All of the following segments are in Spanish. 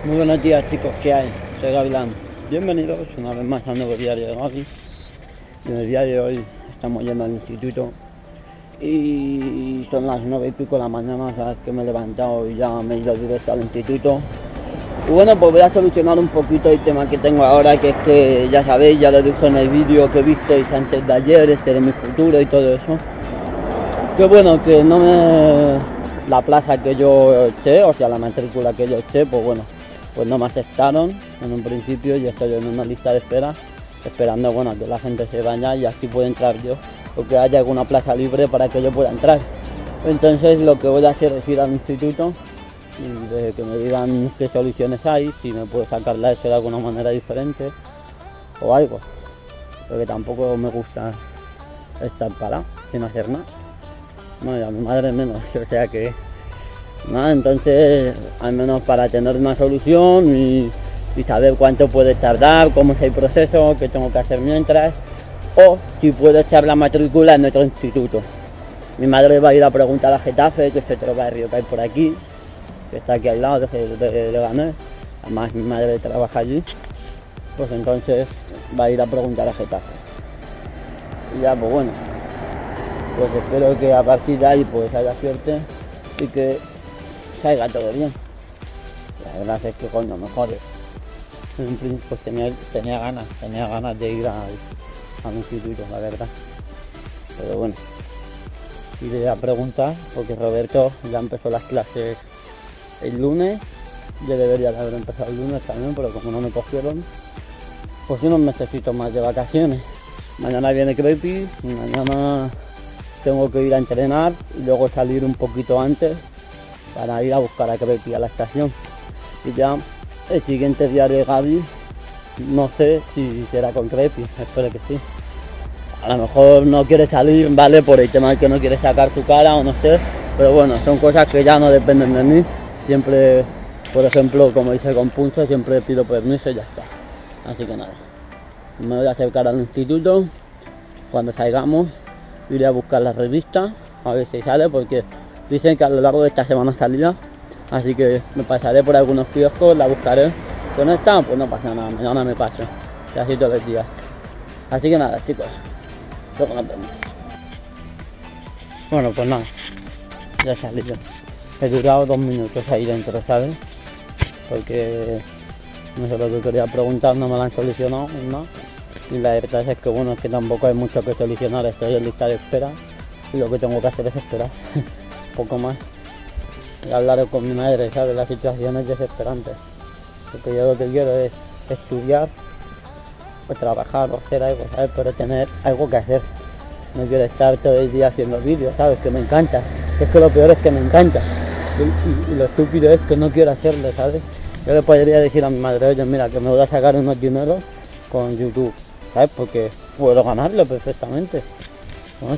Muy buenos días, chicos, ¿qué hay? Soy Gavilán. Bienvenidos una vez más a un nuevo diario de Gavi. En el día de hoy estamos yendo al instituto y son las 9:00 de la mañana, sabes que me he levantado y ya me he ido directo al instituto. Y bueno, pues voy a solucionar un poquito el tema que tengo ahora, que es que ya sabéis, ya lo dije en el vídeo que visteis antes de ayer, este de mi futuro y todo eso. Que bueno, que no me... la plaza que yo eché, o sea la matrícula que yo eché, pues bueno, pues no me aceptaron en un principio y estoy en una lista de espera, esperando bueno que la gente se vaya y así pueda entrar yo, o que haya alguna plaza libre para que yo pueda entrar. Entonces lo que voy a hacer es ir al instituto y de que me digan qué soluciones hay, si me puedo sacar la ESO de alguna manera diferente o algo, porque tampoco me gusta estar parado sin hacer nada. No, y a mi madre menos, o sea que nada, entonces al menos para tener una solución y saber cuánto puede tardar, cómo es el proceso, qué tengo que hacer mientras, o si puedo echar la matrícula en otro instituto. Mi madre va a ir a preguntar a Getafe, que es otro barrio que hay por aquí, que está aquí al lado de Leganés, además mi madre trabaja allí, pues entonces va a ir a preguntar a Getafe. Y ya pues bueno, pues espero que a partir de ahí pues haya suerte y que salga todo bien. La verdad es que coño me jode. En un principio pues tenía ganas de ir al instituto, la verdad. Pero bueno, iré a preguntar porque Roberto ya empezó las clases el lunes. Yo debería de haber empezado el lunes también, pero como no me cogieron, pues unos mesecitos más de vacaciones. Mañana viene Crepi y mañana tengo que ir a entrenar y luego salir un poquito antes para ir a buscar a Crepi a la estación. Y ya el siguiente día de Gavi no sé si será con Crepi, espero que sí. A lo mejor no quiere salir, vale, por el tema de que no quiere sacar su cara o no sé, pero bueno, son cosas que ya no dependen de mí. Siempre, por ejemplo, como hice con Punzo, siempre pido permiso y ya está. Así que nada, me voy a acercar al instituto. Cuando salgamos iré a buscar la revista, a ver si sale, porque dicen que a lo largo de esta semana salirá. Así que me pasaré por algunos kioscos, la buscaré. Si no está, pues no pasa nada, mañana me paso. Y así todos los días. Así que nada, chicos, luego nos vemos. Bueno, pues nada, ya he salido. He durado 2 minutos ahí dentro, ¿sabes? Porque no sé lo que quería preguntar, no me lo han solucionado, ¿no? Y la verdad es que bueno, es que tampoco hay mucho que solucionar, estoy en lista de espera y lo que tengo que hacer es esperar, poco más. Y hablar con mi madre, ¿sabes? La situación es desesperante, porque yo lo que quiero es estudiar, o trabajar, o hacer algo, ¿sabes? Pero tener algo que hacer. No quiero estar todo el día haciendo vídeos, ¿sabes? Que me encanta, es que lo peor es que me encanta, y lo estúpido es que no quiero hacerlo, ¿sabes? Yo le podría decir a mi madre, oye, mira, que me voy a sacar unos dineros con YouTube, ¿sabes? Porque puedo ganarlo perfectamente, ¿no?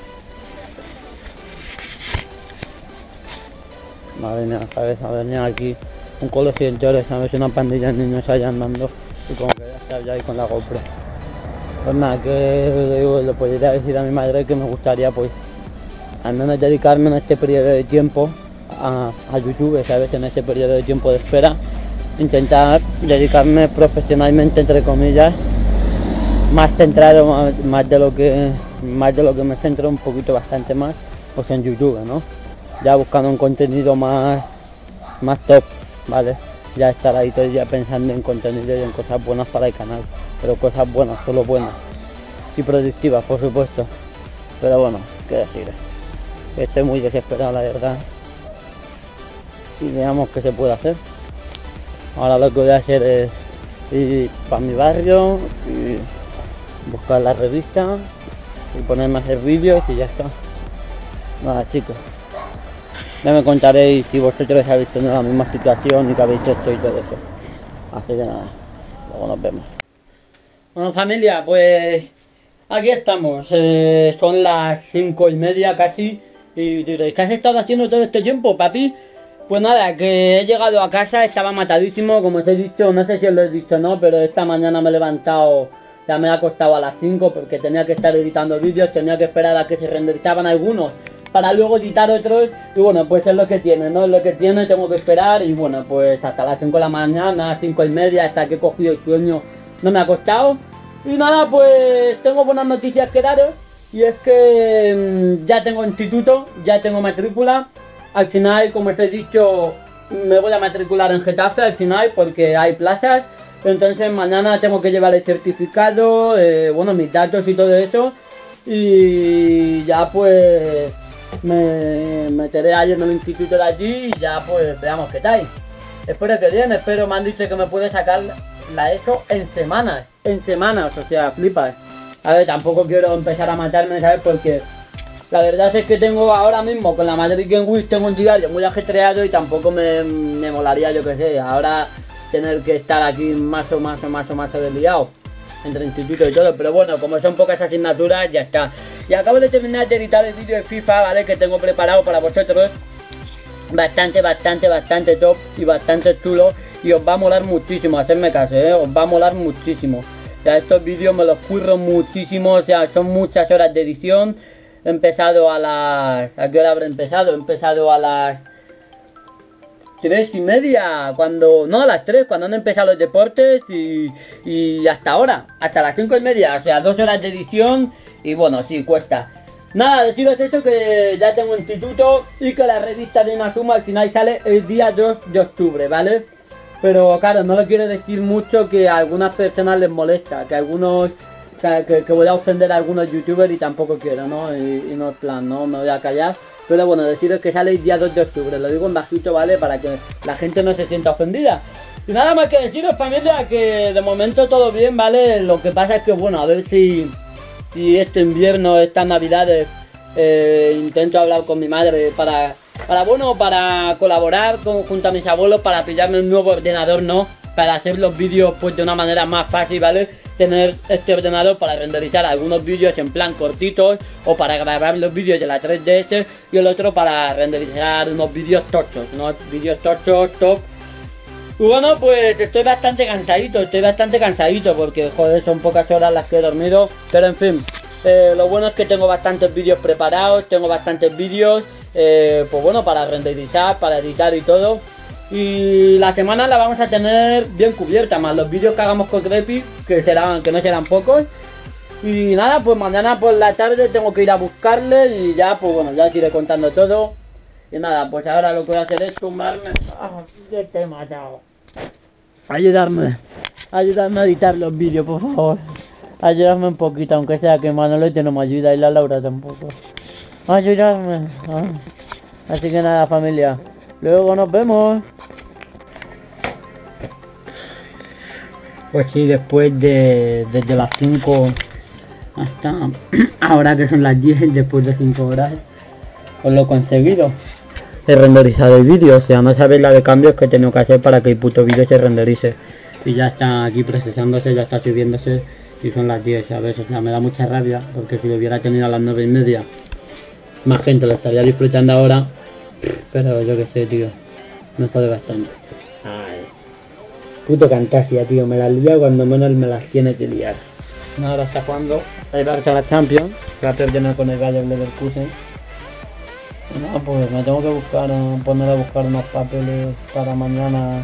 Madre mía, ¿sabes? A venir aquí un colegio entero, ¿sabes? Una pandilla de niños allá andando y como que ya está ya ahí con la GoPro. Pues nada, que digo, le podría decir a mi madre que me gustaría pues al menos dedicarme en este periodo de tiempo a YouTube, ¿sabes? En este periodo de tiempo de espera, intentar dedicarme profesionalmente, entre comillas, más centrado, más de lo que me centro, un poquito bastante más, pues en YouTube, ¿no? Ya buscando un contenido más top, ¿vale? Ya estar ahí todo el día pensando en contenido y en cosas buenas para el canal, pero cosas buenas, solo buenas y productivas, por supuesto. Pero bueno, qué decir, estoy muy desesperado, la verdad, y veamos qué se puede hacer. Ahora lo que voy a hacer es ir para mi barrio y buscar la revista y ponerme a hacer vídeos y ya está. Nada, chicos, ya me contaréis si vosotros habéis tenido la misma situación y que habéis hecho y todo eso. Así que nada, luego nos vemos. Bueno, familia, pues aquí estamos. Son las 5:30 casi. Y diréis, ¿qué has estado haciendo todo este tiempo, papi? Pues nada, que he llegado a casa, estaba matadísimo, como os he dicho, no sé si os lo he dicho o no, pero esta mañana me he levantado, ya me he acostado a las 5 porque tenía que estar editando vídeos, tenía que esperar a que se renderizaban algunos para luego editar otros. Y bueno, pues es lo que tiene, ¿no? Es lo que tiene, tengo que esperar. Y bueno, pues hasta las 5 de la mañana, 5:30, hasta que he cogido el sueño, no me ha costado. Y nada, pues tengo buenas noticias que daros. Y es que ya tengo instituto, ya tengo matrícula. Al final, como os he dicho, me voy a matricular en Getafe al final porque hay plazas. Entonces mañana tengo que llevar el certificado, bueno, mis datos y todo eso. Y ya pues me meteré ayer en el instituto de allí y ya pues veamos qué tal. Espero que bien, espero, me han dicho que me puede sacar la ESO en semanas, o sea, flipas. A ver, tampoco quiero empezar a matarme, ¿sabes? Porque la verdad es que tengo ahora mismo con la Madrid Game Week tengo un diario muy ajetreado y tampoco me molaría, yo que sé, ahora tener que estar aquí más o más desliado entre instituto y todo, pero bueno, como son pocas asignaturas, ya está. Y acabo de terminar de editar el vídeo de FIFA, ¿vale? Que tengo preparado para vosotros. Bastante top y bastante chulo. Y os va a molar muchísimo, hacedme caso, os va a molar muchísimo. O sea, estos vídeos me los curro muchísimo, o sea, son muchas horas de edición. He empezado a las... ¿A qué hora habré empezado? He empezado a las 3:30, cuando... No, a las 3, cuando han empezado los deportes y hasta ahora, hasta las 5:30, o sea, 2 horas de edición y bueno, sí, cuesta. Nada, deciros esto, que ya tengo instituto y que la revista de Inazuma al final sale el día 2 de octubre, ¿vale? Pero claro, no lo quiero decir mucho, que a algunas personas les molesta, que algunos... Que voy a ofender a algunos youtubers y tampoco quiero, ¿no? Y no es plan, no me voy a callar. Pero bueno, deciros que sale el día 2 de octubre, lo digo en bajito, ¿vale? Para que la gente no se sienta ofendida. Y nada más que deciros, familia, que de momento todo bien, ¿vale? Lo que pasa es que, bueno, a ver si este invierno, estas navidades, intento hablar con mi madre para colaborar junto a mis abuelos, para pillarme un nuevo ordenador, ¿no? Para hacer los vídeos pues de una manera más fácil, ¿vale? Tener este ordenador para renderizar algunos vídeos en plan cortitos, o para grabar los vídeos de la 3DS, y el otro para renderizar unos vídeos tochos, top. Y bueno, pues estoy bastante cansadito porque joder, son pocas horas las que he dormido, pero en fin, lo bueno es que tengo bastantes vídeos preparados, pues bueno, para renderizar, para editar y todo. Y la semana la vamos a tener bien cubierta, más los vídeos que hagamos con Creepy, que no serán pocos. Y nada, pues mañana por la tarde tengo que ir a buscarle y ya, pues bueno, ya os iré contando todo. Y nada, pues ahora lo que voy a hacer es tumbarme. ¡Ah, que te he matado! Ayudarme a editar los vídeos, por favor. Ayudarme un poquito, aunque sea que Manolete no me ayuda y la Laura tampoco. Ayudarme. Así que nada, familia. Luego nos vemos. Pues sí, después desde las 5 hasta ahora que son las 10, después de 5 horas, pues lo he conseguido. He renderizado el vídeo, o sea, no sabéis la de cambios que he tenido que hacer para que el puto vídeo se renderice. Y ya está aquí procesándose, ya está subiéndose y son las 10, ¿sabes? O sea, me da mucha rabia porque si lo hubiera tenido a las 9:30, más gente lo estaría disfrutando ahora. Pero yo que sé, tío, me jode bastante. Ay, puto Cantasia, tío, me la lía cuando menos me las tiene que liar. Ahora está jugando el Barça a la Champions, va a perder con el Bayer Leverkusen. No, pues me tengo que poner a buscar unos papeles para mañana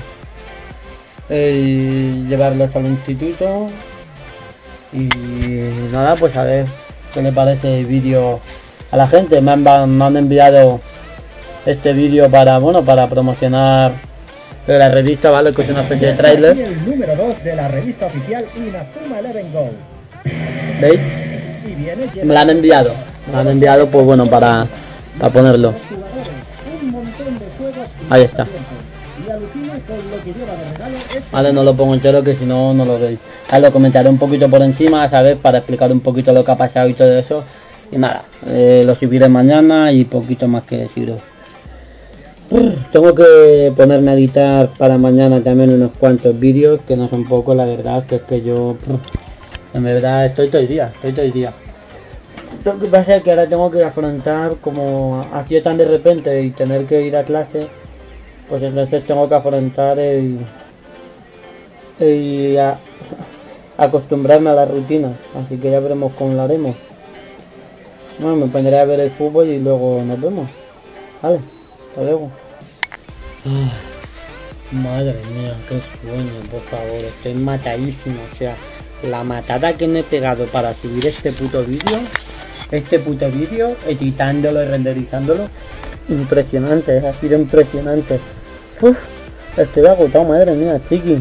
y llevarlos al instituto. Y nada, pues a ver qué le parece el vídeo a la gente. Me han enviado este vídeo para, bueno, para promocionar la revista, ¿vale? Que es una especie de tráiler. El número 2 de la revista oficial Inazuma Eleven Go. ¿Veis? Me la han enviado, pues bueno, para ponerlo. Ahí está. Vale, no lo pongo entero que si no, no lo veis. Ahora lo comentaré un poquito por encima, ¿sabes? Para explicar un poquito lo que ha pasado y todo eso. Y nada, lo subiré mañana y poquito más que deciros. Tengo que ponerme a editar para mañana también unos cuantos vídeos, que no son pocos, la verdad, que es que yo... En verdad estoy todo el día. Lo que pasa es que ahora tengo que afrontar, como ha sido tan de repente y tener que ir a clase, pues entonces tengo que afrontar acostumbrarme a la rutina, así que ya veremos cómo lo haremos. Bueno, me pondré a ver el fútbol y luego nos vemos. Vale, hasta luego. Ay, madre mía, qué sueño, por favor, estoy matadísimo. O sea, la matada que me he pegado para subir este puto vídeo, editándolo y renderizándolo, impresionante, ha sido impresionante. Uf, estoy agotado, madre mía, chiqui.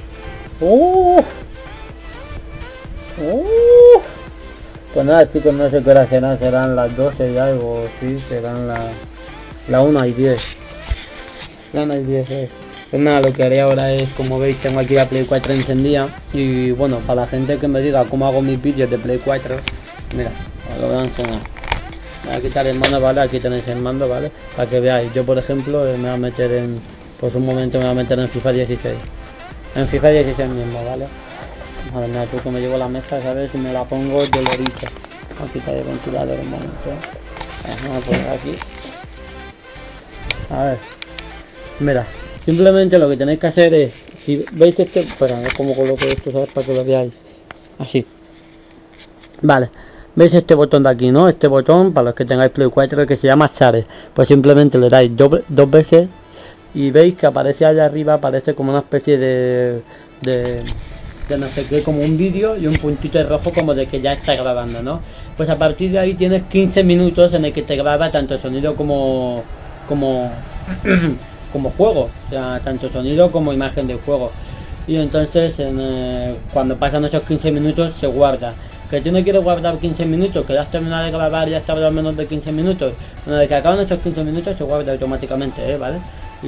Pues nada, chicos, no sé qué hora serán las 12 y algo, sí, serán la 1:10. La 1:10. Pues nada, lo que haré ahora es, como veis, tengo aquí la Play 4 encendida. Y bueno, para la gente que me diga cómo hago mis vídeos de Play 4, mira, os lo voy a enseñar. Voy a quitar el mando, ¿vale? Aquí tenéis el mando, ¿vale? Para que veáis. Yo, por ejemplo, me voy a meter en... Pues un momento me voy a meter en FIFA 16. En FIFA 16 mismo, ¿vale? Madre mía, tú que me llevo la mesa, ¿sabes? Si me la pongo dolorito. Voy a quitar el ventilador un momento. Ajá, pues aquí. A ver. Mira, simplemente lo que tenéis que hacer es... Si veis este... Espera, es como coloco esto, ¿sabes? Para que lo veáis. Así. Vale. ¿Veis este botón de aquí, no? Este botón, para los que tengáis Play 4, que se llama Share. Pues simplemente le dais dos veces y veis que aparece allá arriba, aparece como una especie de no sé qué, como un vídeo y un puntito rojo como de que ya está grabando, ¿no? Pues a partir de ahí tienes 15 minutos en el que te graba tanto sonido como juego, o sea, tanto sonido como imagen del juego. Y entonces cuando pasan esos 15 minutos se guarda. Que tú no quieres guardar 15 minutos, que ya has terminado de grabar y ya está hablando menos de 15 minutos. Una vez que acaban estos 15 minutos se guarda automáticamente, ¿vale?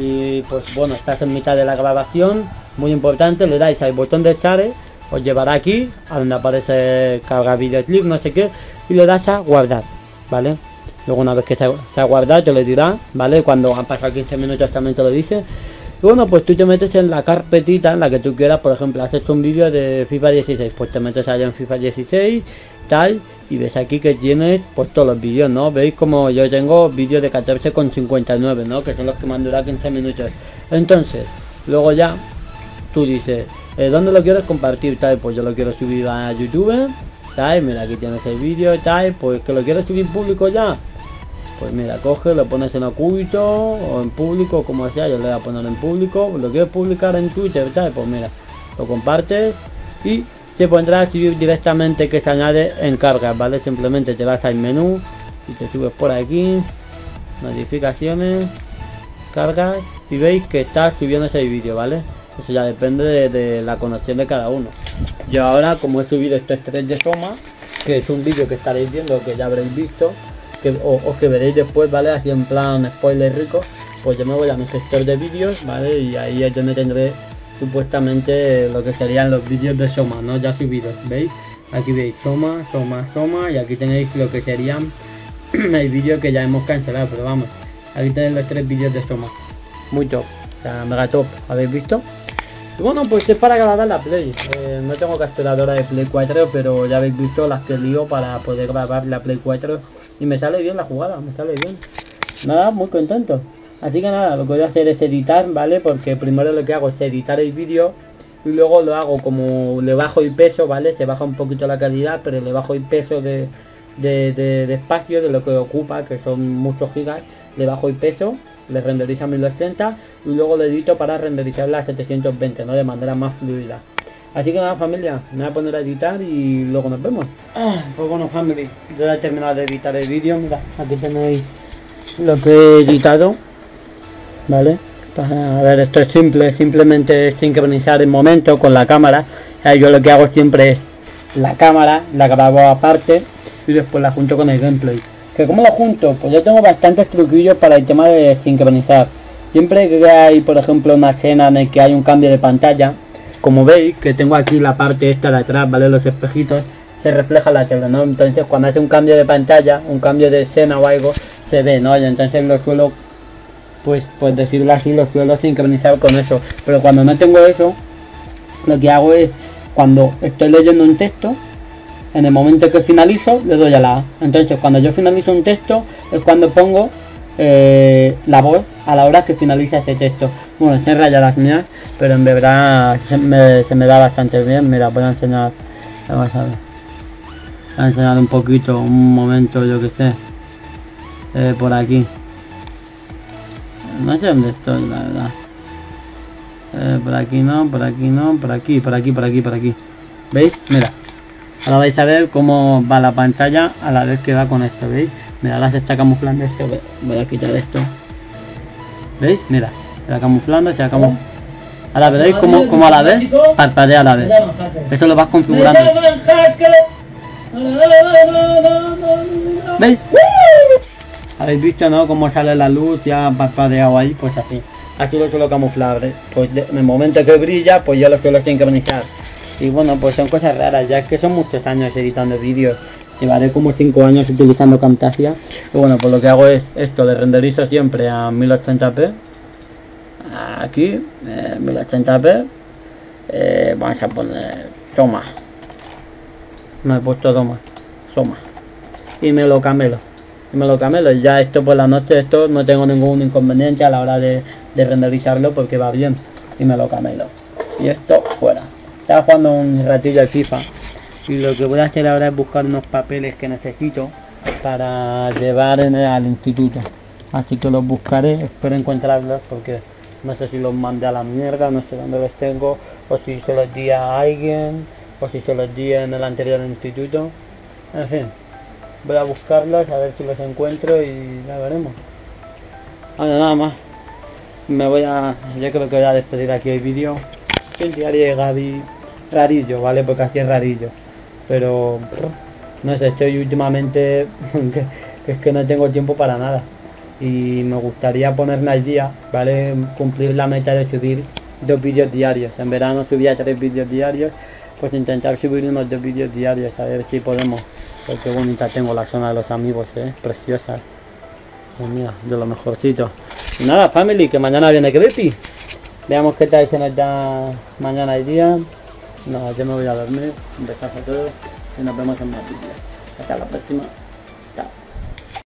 Y pues bueno, estás en mitad de la grabación, muy importante, le dais al botón de Share, os llevará aquí, a donde aparece cargar videoclip, no sé qué, y le das a guardar, ¿vale? Luego una vez que se ha guardado te lo dirá, ¿vale? Cuando han pasado 15 minutos también te lo dice. Y bueno, pues tú te metes en la carpetita en la que tú quieras. Por ejemplo, has hecho un vídeo de FIFA 16, pues te metes allá en FIFA 16, tal, y ves aquí que tienes pues todos los vídeos, ¿no? Veis como yo tengo vídeos de 14,59, ¿no? Que son los que me han durado 15 minutos. Entonces, luego ya, tú dices, ¿dónde lo quieres compartir? Tal, pues yo lo quiero subir a YouTube, tal, mira, aquí tienes el vídeo, tal, pues que lo quieres subir público ya. Pues mira, coge, lo pones en oculto o en público, como sea, yo le voy a poner en público. Lo quieres publicar en Twitter, tal, pues mira, lo compartes y se pondrá a subir directamente, que se añade en cargas, ¿vale? Simplemente te vas al menú y te subes por aquí, notificaciones, cargas, y veis que está subiendo ese vídeo, ¿vale? Eso ya depende de la conexión de cada uno. Yo ahora, como he subido estos 3 de Soma, que es un vídeo que estaréis viendo, que ya habréis visto, o que veréis después, ¿vale? Así en plan spoiler rico, pues yo me voy a mi gestor de vídeos, ¿vale? Y ahí es donde tendré supuestamente lo que serían los vídeos de Soma, ¿no? Ya subidos, ¿veis? Aquí veis Soma, y aquí tenéis lo que serían el vídeo que ya hemos cancelado, pero vamos, aquí tenéis los 3 vídeos de Soma, muy top, o sea, mega top, ¿habéis visto? Y bueno, pues es para grabar la Play, no tengo capturadora de Play 4, pero ya habéis visto las que lío para poder grabar la Play 4 y me sale bien la jugada, me sale bien. Nada, muy contento. Así que nada, lo que voy a hacer es editar, ¿vale? Porque primero lo que hago es editar el vídeo y luego lo hago como le bajo el peso, ¿vale? Se baja un poquito la calidad, pero le bajo el peso de espacio, de lo que ocupa, que son muchos gigas, le bajo el peso, le renderiza a 1080 y luego lo edito para renderizarla a 720, ¿no? De manera más fluida. Así que nada, familia, me voy a poner a editar y luego nos vemos. Pues bueno, family, yo ya he terminado de editar el vídeo. Mira, aquí tenéis lo que he editado, ¿vale? A ver, esto es simple, simplemente sincronizar el momento con la cámara. Yo lo que hago siempre es la cámara, la grabo aparte y después la junto con el gameplay. ¿Que cómo lo junto? Pues yo tengo bastantes truquillos para el tema de sincronizar. Siempre que hay, por ejemplo, una escena en la que hay un cambio de pantalla, como veis que tengo aquí la parte esta de atrás, ¿vale? Los espejitos, se refleja la tele, ¿no? Entonces cuando hace un cambio de pantalla, un cambio de escena o algo, se ve, ¿no? Y entonces lo suelo, pues decirlo así, lo suelo sincronizar con eso. Pero cuando no tengo eso, lo que hago es, cuando estoy leyendo un texto, en el momento que finalizo, le doy a la A. Entonces cuando yo finalizo un texto, es cuando pongo la voz a la hora que finaliza ese texto. Bueno, se raya las mías, pero en verdad se me da bastante bien. Mira, voy a enseñar, vamos a ver, a enseñar un poquito, un momento, yo que sé. Por aquí. No sé dónde estoy, la verdad. Por aquí no, por aquí no, por aquí. ¿Veis? Mira. Ahora vais a ver cómo va la pantalla a la vez que va con esto, ¿veis? Mira, ahora se está camuflando esto. Voy a quitar esto. ¿Veis? Mira, se va camuflando, se va camuflando. Ahora veréis cómo a la vez parpadea a la vez. Esto lo vas configurando. ¿Veis? ¿Habéis visto, no? Cómo sale la luz, ya parpadeado ahí, pues así. Aquí lo suelo camuflar, ¿eh? Pues en el momento que brilla, pues ya lo suelo sincronizar. Y bueno, pues son cosas raras, ya que son muchos años editando vídeos. Llevaré como 5 años utilizando Camtasia. Y bueno, pues lo que hago es esto, de renderizo siempre a 1080p. Aquí, 1080p. Vamos a poner Soma. No he puesto Soma. Y me lo camelo. Ya esto por la noche, esto no tengo ningún inconveniente a la hora de renderizarlo porque va bien. Y me lo camelo. Y esto fuera. Estaba jugando un ratillo al FIFA. Y lo que voy a hacer ahora es buscar unos papeles que necesito para llevar al instituto. Así que los buscaré, espero encontrarlos porque no sé si los mandé a la mierda, no sé dónde los tengo, o si se los di a alguien, o si se los di en el anterior instituto. En fin, voy a buscarlos, a ver si los encuentro y ya veremos. Bueno, nada más. Yo creo que voy a despedir aquí el vídeo. El diario de Gaby, rarillo, ¿vale? Porque así es rarillo. Pero no sé, estoy últimamente que es que no tengo tiempo para nada. Y me gustaría ponerme al día, ¿vale? Cumplir la meta de subir 2 vídeos diarios. En verano subía 3 vídeos diarios, pues intentar subir unos 2 vídeos diarios, a ver si podemos. Porque bonita tengo la zona de los amigos, preciosa. Pues mira, de lo mejorcito. Y nada, family, que mañana viene Creepy. Veamos qué tal se nos da mañana el día. No, yo me voy a dormir. Un besazo a todos y nos vemos en más vídeos. Hasta la próxima.